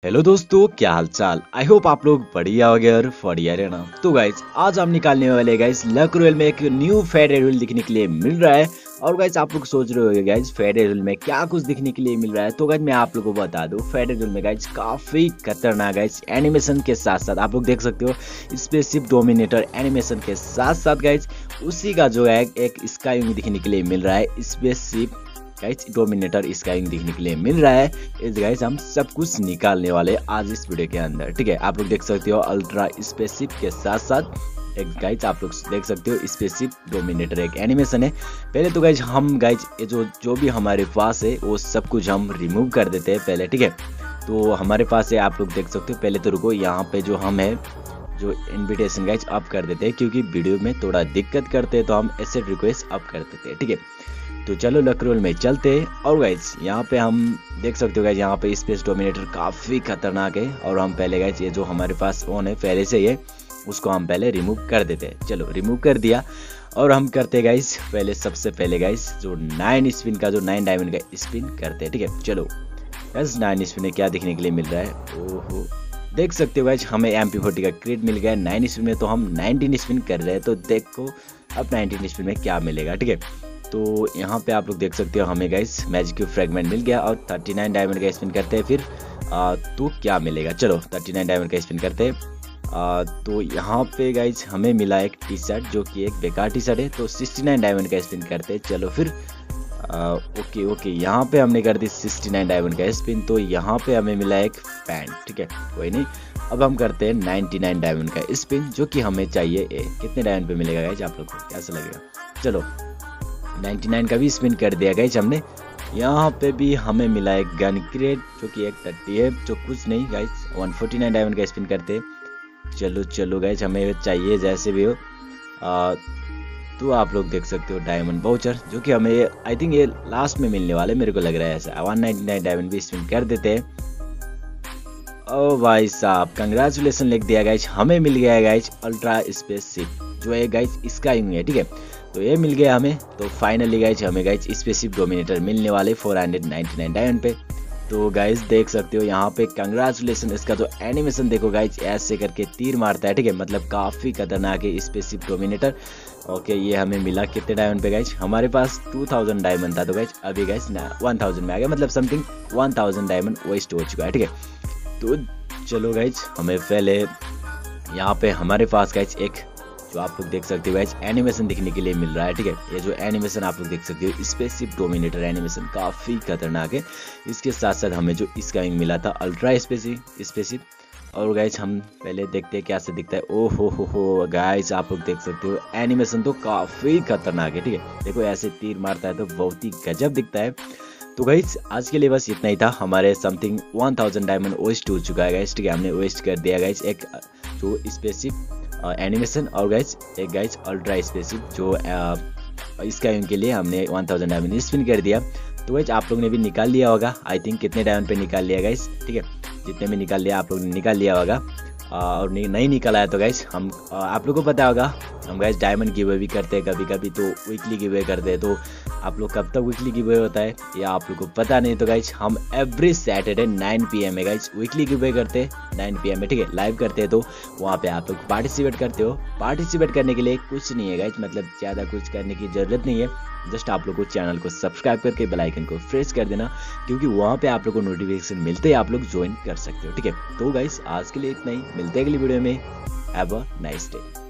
Hello दोस्तों, क्या हाल चाल। आई होप आप लोग बढ़िया हो गए और बढ़िया रहना। तो गाइज आज हम निकालने वाले गाइज लक रॉयल में एक न्यू फेडरल रूल दिखने के लिए मिल रहा है। और गाइज आप लोग सोच रहे होंगे गाइज फेडरल रूल में क्या कुछ दिखने के लिए मिल रहा है। तो गाइज मैं आप लोगों को बता दूं, फेडरल रूल में गाइज काफी खतरनाक गाइज एनिमेशन के साथ साथ आप लोग देख सकते हो स्पेसशिप डोमिनेटर एनिमेशन के साथ साथ गाइज उसी का जो है एक स्काई विंग दिखने के लिए मिल रहा है। स्पेसशिप गाइस डोमिनेटर स्काइंग दिखने के लिए मिल रहा है। इस गाइस हम सब कुछ निकालने वाले आज इस वीडियो के अंदर। ठीक है, आप लोग देख सकते हो अल्ट्रा स्पेसशिप के साथ साथ एक गाइस आप लोग देख सकते हो स्पेसशिप डोमिनेटर एक एनिमेशन है। पहले तो गाइस हम गाइस ये जो भी हमारे पास है वो सब कुछ हम रिमूव कर देते हैं पहले। ठीक है, तो हमारे पास है आप लोग देख सकते हो। पहले तो रुको, यहाँ पे जो हम है जो इनविटेशन गाइस अप कर देते हैं, क्योंकि वीडियो में थोड़ा दिक्कत करते हैं तो हम एसेट रिक्वेस्ट अप कर देते हैं। ठीक है, तो चलो लक रोल में चलते हैं। और गाइज यहाँ पे हम देख सकते हो गाइज यहाँ पे स्पेस डोमिनेटर काफी खतरनाक है। और हम पहले गाइज ये जो हमारे पास ऑन है पहले से ही है उसको हम पहले रिमूव कर देते हैं। चलो रिमूव कर दिया और हम करते गाइज पहले सबसे पहले गाइज जो 9 स्पिन का जो 9 डायमंड का स्पिन करते हैं। ठीक है, चलो गाइज 9 स्पिन में क्या दिखने के लिए मिल रहा है। ओहो, देख सकते हो गाइज हमें MP40 का क्रेड मिल गया 9 स्पिन में। तो हम 19 स्पिन कर रहे हैं, तो देखो अब 19 स्पिन में क्या मिलेगा। ठीक है, तो यहाँ पे आप लोग देख सकते हो हमें गाइस मैजिक क्यूब फ्रेगमेंट मिल गया और 39 डायमंड का स्पिन करते हैं। फिर तो क्या मिलेगा, चलो 39 डायमंड का स्पिन करते हैं। तो यहाँ पे गाइस हमें मिला एक टी शर्ट जो कि एक बेकार टी शर्ट है। तो 69 डायमंड का स्पिन करते हैं। चलो फिर ओके यहाँ पे हमने कर दी 69 डायमंड का स्पिन। तो यहाँ पे हमें मिला एक पैंट। ठीक है, कोई नहीं, अब हम करते हैं 99 डायमंड का स्पिन जो कि हमें चाहिए। कितने डायमंड पे मिलेगा गाइस, आप लोग को कैसा लगेगा। चलो 99 का भी स्पिन कर दिया गाइस हमने। यहाँ पे भी हमें मिला एक गन क्रेट जो कि एक 30 है, जो कुछ नहीं गाइस 149 डायमंड का स्पिन करते। चलो गाइस हमें चाहिए जैसे भी हो। तो आप लोग देख सकते हो डायमंड वाउचर जो कि हमें आई थिंक ये लास्ट में मिलने वाले, मेरे को लग रहा है ऐसा। 199 डायमंड भी स्पिन कर देते हैं। ओ भाई साहब कंग्रेचुलेसन लिख दिया गाइस, हमें मिल गया है गाइस अल्ट्रा स्पेसशिप जो है गाइस स्काई विंग है। ठीक है, तो ये मिल गया हमें। तो फाइनली गाइस हमें गाइस स्पेसशिप डोमिनेटर मिलने वाले 499 डायमंड पे। तो गाइस देख सकते हो यहाँ पे कंग्रेचुलेसन, इसका जो एनिमेशन देखो गाइस ऐसे करके तीर मारता है। ठीक है, मतलब काफी खतरनाक है स्पेसशिप डोमिनेटर। ओके, ये हमें मिला कितने डायमंड पे गाइस, हमारे पास 2000 डायमंड था। तो गाइस अभी गाइस 1000 में आ गया, मतलब समथिंग 1000 डायमंड वेस्ट हो चुका है। ठीक है, तो चलो गाइस हमें पहले यहाँ पे हमारे पास गाइस एक जो आप लोग देख सकते हो गाइस एनिमेशन दिखने के लिए मिल रहा है। ठीक है, ये जो एनिमेशन आप लोग देख सकते हो स्पेसशिप डोमिनेटर एनिमेशन काफी खतरनाक है। इसके साथ साथ हमें जो स्काई विंग मिला था अल्ट्रा स्पेसशिप। और गाइस हम पहले देखते हैं कैसे दिखता है। ओ हो गाइस आप लोग देख सकते हो एनिमेशन तो काफी खतरनाक है। ठीक है, देखो ऐसे तीर मारता है तो बहुत ही गजब दिखता है। तो गाइस आज के लिए बस इतना ही था। हमारे समथिंग 1000 डायमंड वेस्ट हो चुका है गाइस। ठीक है, हमने वेस्ट कर दिया गाइस एक जो स्पेसशिप एनिमेशन और गाइस एक गाइस अल्ट्रा स्पेसशिप जो इसका के लिए हमने 1000 डायमंड स्पिन कर दिया। तो गाइस आप लोग ने भी निकाल लिया होगा आई थिंक कितने डायमंड पे निकाल लिया गाइस। ठीक है, जितने में निकाल लिया आप लोग ने निकाल लिया होगा। और नहीं निकाला है तो गाइस हम आप लोगों को पता होगा हम गाइस डायमंड गिव भी करते हैं कभी कभी, तो वीकली गिव करते हैं। तो आप लोग कब तक वीकली गिव होता है या आप लोग को पता नहीं। तो गाइस हम एवरी सैटरडे 9 PM में गाइस वीकली गिव करते हैं 9 PM में। ठीक है, लाइव करते हैं। तो वहाँ पे आप लोग पार्टिसिपेट करते हो। पार्टिसिपेट करने के लिए कुछ नहीं है गाइस, मतलब ज़्यादा कुछ करने की ज़रूरत नहीं है। जस्ट आप लोग को चैनल को सब्सक्राइब करके बेल आइकन को प्रेस कर देना, क्योंकि वहाँ पे आप लोग को नोटिफिकेशन मिलते ही आप लोग ज्वाइन कर सकते हो। ठीक है, तो गाइस आज के लिए इतना ही, मिलते हैं अगली वीडियो में। Have a nice day.